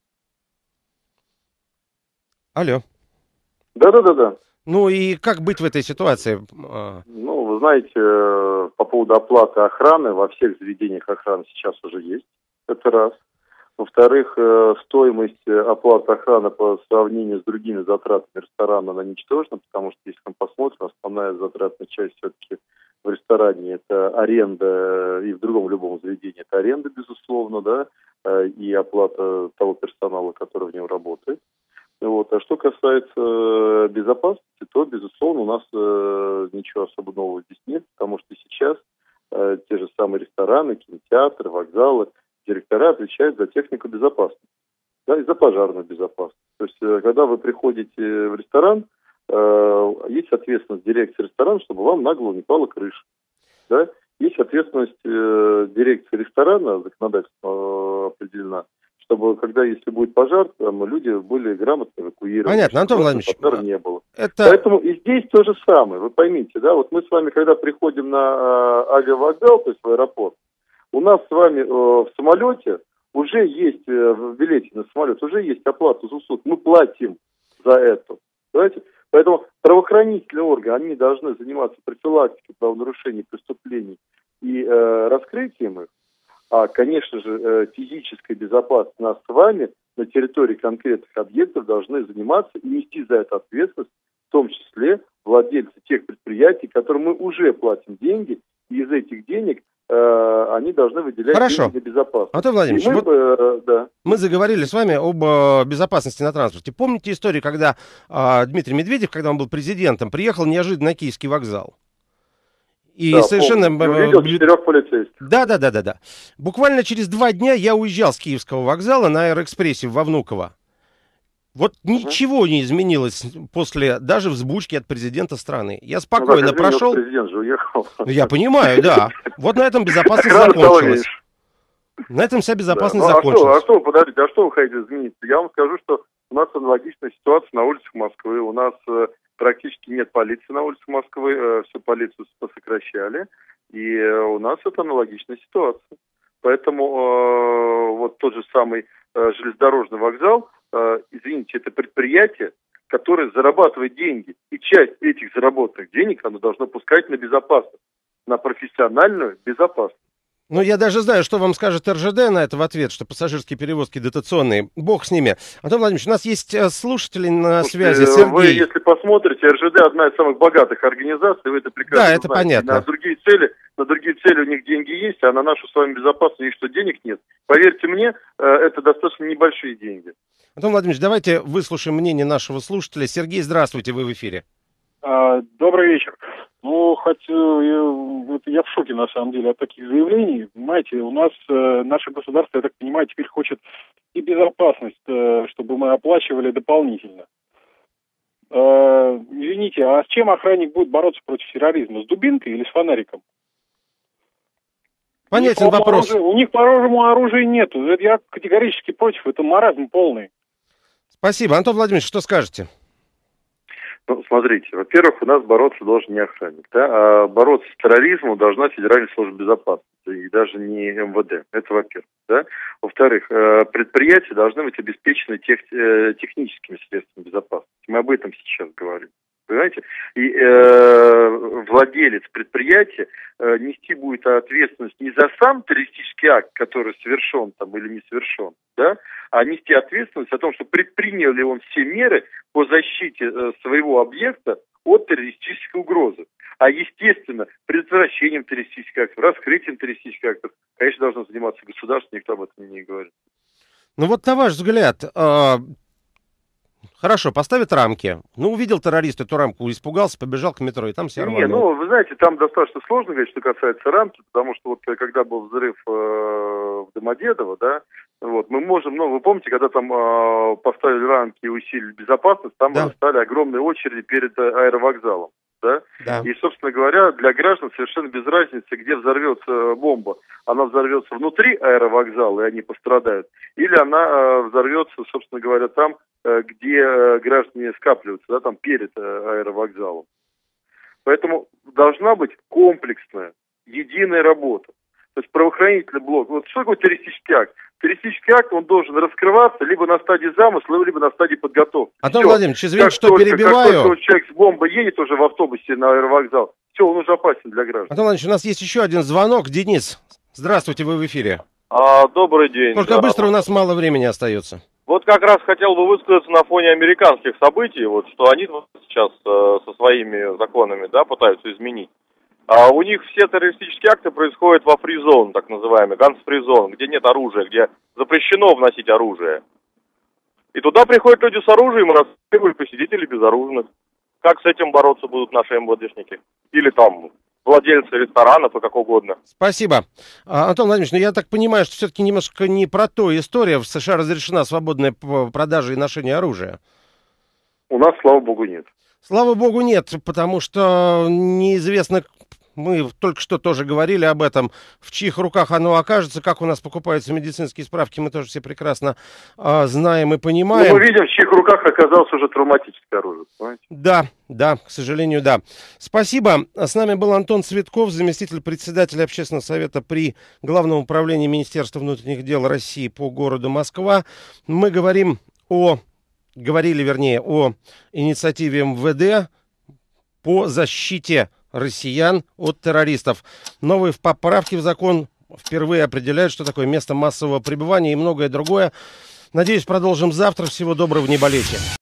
Алло. Да-да-да-да. Ну и как быть в этой ситуации? Ну, вы знаете, по поводу оплаты охраны, во всех заведениях охраны сейчас уже есть. Это раз. Во-вторых, стоимость оплаты охраны по сравнению с другими затратами ресторана, она ничтожна, потому что, если мы посмотрим, основная затратная часть все-таки в ресторане – это аренда, и в другом любом заведении – это аренда, безусловно, да, и оплата того персонала, который в нем работает. Вот. А что касается безопасности, то, безусловно, у нас э, ничего особо нового здесь нет, потому что сейчас э, те же самые рестораны, кинотеатры, вокзалы, директора отвечают за технику безопасности, да, и за пожарную безопасность. То есть, э, когда вы приходите в ресторан, э, есть ответственность дирекции ресторана, чтобы вам на голову не пала крыша. Да? Есть ответственность э, дирекции ресторана, законодательство э, определена, чтобы, когда, если будет пожар, там люди были грамотно эвакуированы. Понятно, Антон Владимирович. Пожара не было. Это... Поэтому и здесь то же самое, вы поймите, да, вот мы с вами, когда приходим на э, авиавокзал, то есть в аэропорт, у нас с вами э, в самолете уже есть, э, в билете на самолет, уже есть оплата за услуги. Мы платим за это. Понимаете? Поэтому правоохранительные органы, они должны заниматься профилактикой правонарушений, преступлений и э, раскрытием их. А, конечно же, э, физическая безопасность нас с вами на территории конкретных объектов должны заниматься и нести за это ответственность, в том числе владельцы тех предприятий, которым мы уже платим деньги, и из этих денег э, они должны выделять Хорошо. деньги на безопасность. Антон Владимирович, мы, вот э, да. мы заговорили с вами об э, безопасности на транспорте. Помните историю, когда э, Дмитрий Медведев, когда он был президентом, приехал неожиданно на Киевский вокзал? И Да, совершенно... увидел четырех полицейских. Да, да, да, да, да. Буквально через два дня я уезжал с Киевского вокзала на Аэроэкспрессе во Внуково. Вот ничего не изменилось после даже взбучки от президента страны. Я спокойно ну, прошел. Президент же уехал. Ну, я понимаю, да. Вот на этом безопасность закончилась. На этом вся безопасность да. ну, закончилась. А что, а что, подождите, а что вы хотите изменить? Я вам скажу, что у нас аналогичная ситуация на улицах Москвы. У нас э, практически нет полиции на улицах Москвы. Э, всю полицию посокращали. И э, у нас это аналогичная ситуация. Поэтому э, вот тот же самый э, железнодорожный вокзал, э, извините, это предприятие, которое зарабатывает деньги. И часть этих заработанных денег оно должно пускать на безопасность, на профессиональную безопасность. Ну, я даже знаю, что вам скажет эр жэ дэ на это в ответ, что пассажирские перевозки дотационные. Бог с ними. Антон Владимирович, у нас есть слушатели на связи. Сергей. Вы, если посмотрите, эр жэ дэ одна из самых богатых организаций, вы это прекрасно Да, это знаете. понятно. На другие цели, на другие цели у них деньги есть, а на нашу с вами безопасность у них что, денег нет? Поверьте мне, это достаточно небольшие деньги. Антон Владимирович, давайте выслушаем мнение нашего слушателя. Сергей, здравствуйте, вы в эфире. А, добрый вечер. Ну, хоть я, вот я в шоке, на самом деле, от таких заявлений. Понимаете, у нас э, наше государство, я так понимаю, теперь хочет и безопасность, э, чтобы мы оплачивали дополнительно. Э, извините, а с чем охранник будет бороться против терроризма? С дубинкой или с фонариком? Понятен вопрос. Оружия, у них по-оружию оружия нету. Это я категорически против, это маразм полный. Спасибо. Антон Владимирович, что скажете? Ну, смотрите, во-первых, у нас бороться должен не охранник, да, а бороться с терроризмом должна Федеральная служба безопасности, и даже не эм вэ дэ, это во-первых, да. Во-вторых, предприятия должны быть обеспечены тех, техническими средствами безопасности, мы об этом сейчас говорим, понимаете, и э, владелец предприятия э, нести будет ответственность не за сам террористический акт, который совершен там или не совершен, да, а нести ответственность о том, что предпринял ли он все меры по защите э, своего объекта от террористической угрозы. А, естественно, предотвращением террористических актов, раскрытием террористических актов, конечно, должно заниматься государство, никто об этом не говорит. Ну вот на ваш взгляд, э, хорошо, поставят рамки. Ну, увидел террорист эту рамку, испугался, побежал к метро, и там все рвануло. Не, ну, вы знаете, там достаточно сложно говорить, что касается рамки, потому что вот когда был взрыв э, в Домодедово, да, вот, мы можем, ну, вы помните, когда там э, поставили рамки и усилили безопасность, там да. стали огромные очереди перед аэровокзалом, да? Да. И, собственно говоря, для граждан совершенно без разницы, где взорвется бомба. Она взорвется внутри аэровокзала, и они пострадают, или она э, взорвется, собственно говоря, там, э, где э, граждане скапливаются, да, там перед э, аэровокзалом. Поэтому должна быть комплексная, единая работа. То есть правоохранительный блок. Вот что такое террористический акт? Террористический акт, он должен раскрываться либо на стадии замысла, либо на стадии подготовки. Антон все. Владимирович, извините, как что только, перебиваю. Как только человек с бомбой едет уже в автобусе на аэровокзал, все, он уже опасен для граждан. Антон Владимирович, у нас есть еще один звонок. Денис, здравствуйте, вы в эфире. А, добрый день. Только да. быстро, у нас мало времени остается. Вот как раз хотел бы высказаться на фоне американских событий, вот что они сейчас э, со своими законами, да, пытаются изменить. А у них все террористические акты происходят во фри-зон, так называемый, ганс-фри-зон, где нет оружия, где запрещено вносить оружие. И туда приходят люди с оружием и расстреливают посетителей безоружных. Как с этим бороться будут наши эм вэ дэшники? Или там владельцы ресторанов и как угодно. Спасибо. А, Антон Владимирович, ну я так понимаю, что все-таки немножко не про то история. В США разрешена свободная продажа и ношение оружия. У нас, слава богу, нет. Слава богу, нет, потому что неизвестно, мы только что тоже говорили об этом, в чьих руках оно окажется, как у нас покупаются медицинские справки, мы тоже все прекрасно а, знаем и понимаем. Ну, мы видим, в чьих руках оказалось уже травматическое оружие, понимаете? Да, да, к сожалению, да. Спасибо. С нами был Антон Цветков, заместитель председателя Общественного совета при Главном управлении Министерства внутренних дел России по городу Москва. Мы говорим о говорили, вернее, о инициативе эм вэ дэ по защите россиян от террористов. Новые поправки в закон впервые определяют, что такое место массового пребывания и многое другое. Надеюсь, продолжим завтра. Всего доброго, не болейте.